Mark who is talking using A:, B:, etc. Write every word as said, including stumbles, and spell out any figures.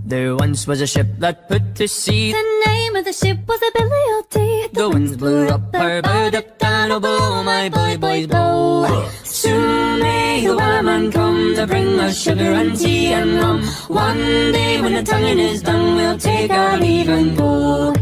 A: There once was a ship that put to sea.
B: The name of the ship was a Billy O T.
A: The winds blew up her bow, up down, oh blow, my boy, boys blow. Soon may the wellerman come to bring us sugar and tea and rum. One day when the tonguing is done, we'll take our leave and go.